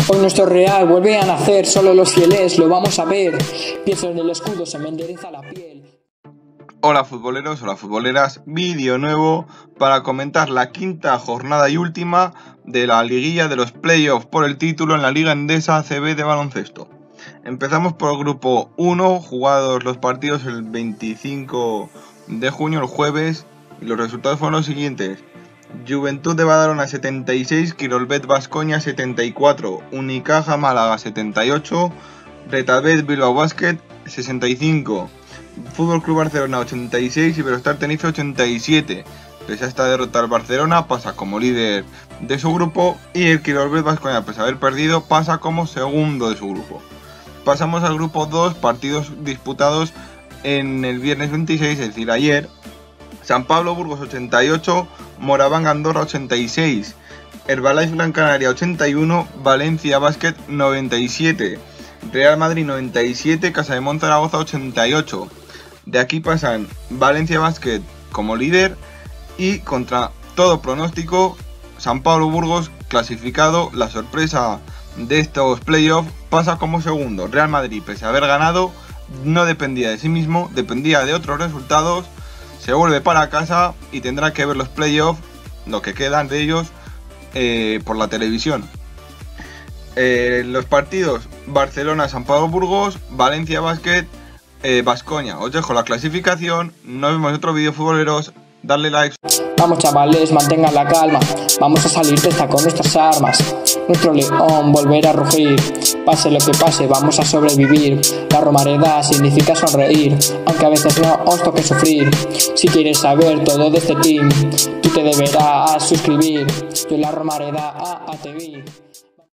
Hoy nuestro Real vuelve a nacer, solo los fieles lo vamos a ver. Pienso en el escudo, se me endereza la piel. Hola futboleros, hola futboleras, vídeo nuevo para comentar la quinta jornada y última de la liguilla de los playoffs por el título en la Liga Endesa ACB de baloncesto. Empezamos por el grupo 1, jugados los partidos el 25 de junio, el jueves, y los resultados fueron los siguientes. Juventud de Badalona 76, Quirolbet Baskonia 74, Unicaja Málaga 78, Retabet Bilbao Basket 65, Fútbol Club Barcelona 86 y Iberostar Tenerife 87. Pese a esta derrota, el Barcelona pasa como líder de su grupo y el Quirolbet Baskonia, pese a haber perdido, pasa como segundo de su grupo. Pasamos al grupo 2, partidos disputados en el viernes 26, es decir, ayer. San Pablo Burgos 88, Moraván Andorra 86, Herbalife Gran Canaria 81, Valencia Basket 97, Real Madrid 97, Casademont Zaragoza 88. De aquí pasan Valencia Basket como líder y, contra todo pronóstico, San Pablo Burgos clasificado. La sorpresa de estos playoffs, pasa como segundo. Real Madrid, pese a haber ganado, no dependía de sí mismo, dependía de otros resultados. Se vuelve para casa y tendrá que ver los playoffs, lo que quedan de ellos, por la televisión. Los partidos: Barcelona, San Pablo Burgos, Valencia Basket, Baskonia. Os dejo la clasificación. Nos vemos en otro vídeo, futboleros. Darle like. Vamos chavales, mantengan la calma. Vamos a salir de esta con nuestras armas. Nuestro león volverá a rugir. Pase lo que pase, vamos a sobrevivir. La Romareda significa sonreír, aunque a veces no os toque sufrir. Si quieres saber todo de este team, tú te deberás suscribir. Yo en la Romareda a ATV.